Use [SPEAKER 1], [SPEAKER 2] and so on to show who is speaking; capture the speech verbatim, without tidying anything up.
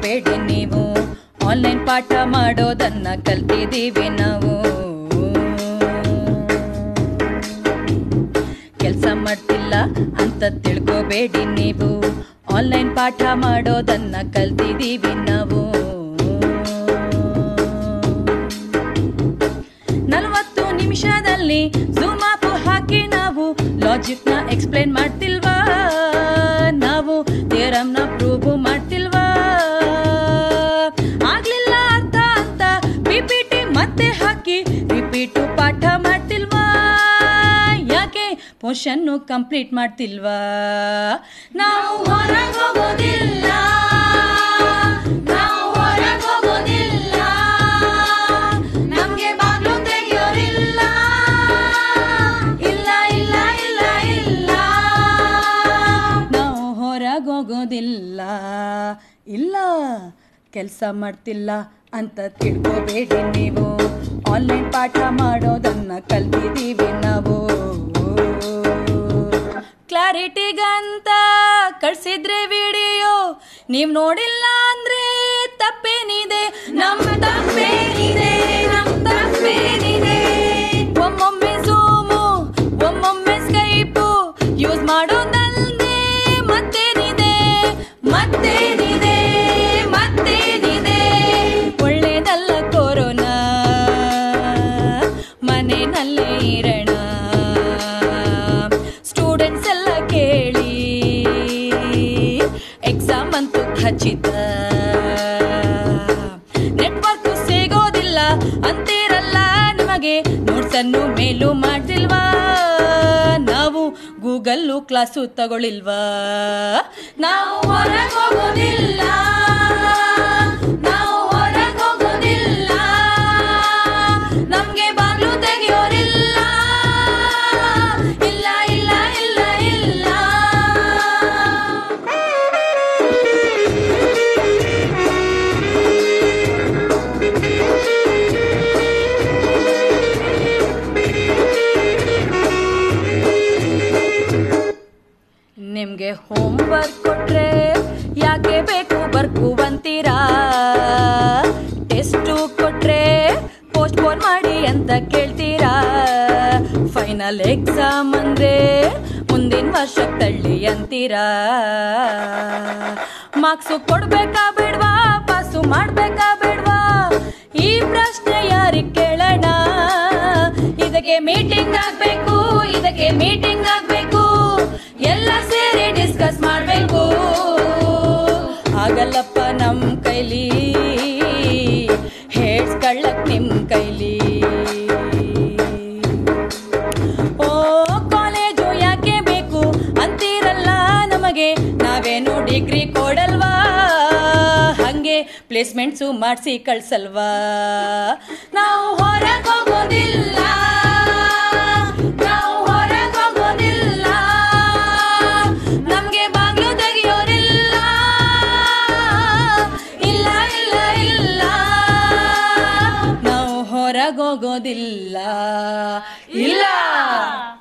[SPEAKER 1] ತಿಳ್ಕೋಬೇಡಿ ನೀವು, ಆನ್ಲೈನ್ ಪಾಠ ಮಾಡೋದನ್ನ ಕಲ್ತಿದ್ದೀವಿ ನಾವು. ಕೆಲಸ ಮಾಡ್ತಿಲ್ಲ ಅಂತ ತಿಳ್ಕೋಬೇಡಿ ನೀವು, ಆನ್ಲೈನ್ ಪಾಠ ಮಾಡೋದನ್ನ ಕಲ್ತಿದ್ದೀವಿ ನಾವು. ನಲವತ್ತು ನಿಮಿಷದಲ್ಲಿ ಝೂಮ್ ಆಪ್ ಹಾಕಿ ನಾವು ಲಾಜಿಕ್ ನ ಎಕ್ಸ್ಪ್ಲೇನ್ ಮಾಡ್ತಿಲ್ವಾ, ನಾವು ಥಿಯರಮ್ ನ ಪ್ರೂವ್ ಮಾಡ್ತಿಲ್ವಾ, ಆಗ್ಲಿಲ್ಲ ಅರ್ಥ ಅಂತ ಪಿಪಿಟಿ ಮತ್ತೆ ಹಾಕಿ ರಿಪೀಟು ಪಾಠ ಮಾಡ್ತಿಲ್ವಾ, ಯಾಕೆ ಪೋರ್ಷನ್ ಕಂಪ್ಲೀಟ್ ಮಾಡ್ತಿಲ್ವಾ. ನಾವು ಹೊರಗೆ ಹೋಗೋದಿಲ್ಲ, ನಾವು ಹೊರಗೆ ಹೋಗೋದಿಲ್ಲ, ನಮ್ಗೆ ಬಾಗ್ಲು ತೆಗಿಯೋರಿಲ್ಲ, ಇಲ್ಲ ಇಲ್ಲ ಇಲ್ಲ ಇಲ್ಲ, ನಾವು ಹೊರಗೆ ಹೋಗೋದಿಲ್ಲ, ಇಲ್ಲ ಕೆಲಸ ಮಾಡ್ತಿಲ್ಲ ಅಂತ ತಿಳ್ಕೋಬೇಡಿ ನೀವು, ಆನ್ಲೈನ್ ಪಾಠ ಮಾಡೋದನ್ನ ಕಲ್ತಿದ್ದೀವಿ ನಾವು. ಕ್ಲಾರಿಟಿಗಂತ ಕಳ್ಸಿದ್ರೆ ವಿಡಿಯೋ ನೀವ್ ನೋಡಿಲ್ಲ ಅಂದ್ರೆ ತಪ್ಪೇನಿದೆ, ನಮ್ ತಪ್ಪೇನಿದೆ, ನಮ್ ತಪ್ಪೇನಿದೆ. ಒಮ್ಮೊಮ್ಮೆ ಝೂಮು ಒಮ್ಮೊಮ್ಮೆ ಸ್ಕೈಪು ಯೂಸ್ ಮಾಡೋದಲ್ದೆ ಮತ್ತೇನಿದೆ, ಮತ್ತೇನಿದೆ, ಮತ್ತೇನಿದೆ. ಒಳ್ಳೇದಲ್ಲ ಕೊರೋನಾ, ಮನೆಯಲ್ಲೇ ಇರೋಣ, ಸ್ಟೂಡೆಂಟ್ಸ್ ಎಲ್ಲ ಕೇಳಿ ಎಕ್ಸಾಮ್ ಅಂತೂ ಖಚಿತ. ನೆಟ್ವರ್ಕ್ ಸಿಗೋದಿಲ್ಲ ಅಂತೀರಲ್ಲ, ನಿಮಗೆ ನೋಟ್ಸ್ ಅನ್ನು ಮೇಲೂ ಮಾಡ್ತಿಲ್ವಾ, ನಾವು ಗೂಗಲ್ಲು ಕ್ಲಾಸು ತಗೊಳ್ಳಿಲ್ವಾ. ನಾವು ಹೊರಗೆ ಹೋಗೋದಿಲ್ಲ, ನಾವು ಹೊರಗೆ ಹೋಗೋದಿಲ್ಲ, ನಮ್ಗೆ ಬಾಗ್ಲು ತೆಗಿಯೋರಿಲ್ಲ, ಇಲ್ಲ ಇಲ್ಲ ಇಲ್ಲ ಇಲ್ಲ. ನಿಮ್ಗೆ ಹೋಮ್ ವರ್ಕ್ ಕೊಟ್ರೆ ಯಾಕೆ ಬೇಕು ಬರ್ಕು ಅಂತೀರಾ, ಟೆಸ್ಟು ಕೊಟ್ರೆ ಪೋಸ್ಟ್ ಪೋನ್ ಮಾಡಿ ಅಂತ ಕೇಳ್ತೀರಾ, ಫೈನಲ್ ಎಕ್ಸಾಮ್ ಅಂದ್ರೆ ಮುಂದಿನ ವರ್ಷಕ್ಕೆ ತಳ್ಳಿ ಅಂತೀರಾ. ಮಾರ್ಕ್ಸು ಕೊಡ್ಬೇಕಾ ಬೇಡ್ವಾ, ಪಾಸು ಮಾಡ್ಬೇಕಾ ಬೇಡ್ವಾ, ಈ ಪ್ರಶ್ನೆ ಯಾರಿಗೆ ಕೇಳೋಣ. ಇದಕ್ಕೆ ಮೀಟಿಂಗ್ ಆಗ್ಬೇಕು, ಇದಕ್ಕೆ ಮೀಟಿಂಗ್ ಆಗ್ಬೇಕು, ಎಲ್ಲ ಸೇರಿ ಡಿಸ್ಕಸ್ ಮಾಡ್ಬೇಕು. ಆಗಲ್ಲಪ್ಪ ನಮ್ ಕೈಲಿ, ಹೇಳ್ಸ್ಕೊಳ್ಳಕ್ ನಿಮ್ ಕೈಲಿ. ಓ ಕಾಲೇಜು ಯಾಕೆ ಬೇಕು ಅಂತೀರಲ್ಲ, ನಮಗೆ ನಾವೇನು ಡಿಗ್ರಿ ಕೊಡಲ್ವಾ, ಹಂಗೆ ಪ್ಲೇಸ್ಮೆಂಟ್ಸು ಮಾಡಿಸಿ ಕಳ್ಸಲ್ವಾ. ನಾವು ಹೊರಗೆ ಹೋಗೋದಿಲ್ಲ, ನಾವು ಹೊರಗೆ ಹೋಗೋದಿಲ್ಲ, ನಮ್ಗೆ ಬಾಗ್ಲು ತೆಗಿಯೋರಿಲ್ಲ, ಇಲ್ಲ ಇಲ್ಲ ಇಲ್ಲ, ನಾವು ಹೊರಗೆ ಹೋಗೋದಿಲ್ಲ, ಇಲ್ಲ.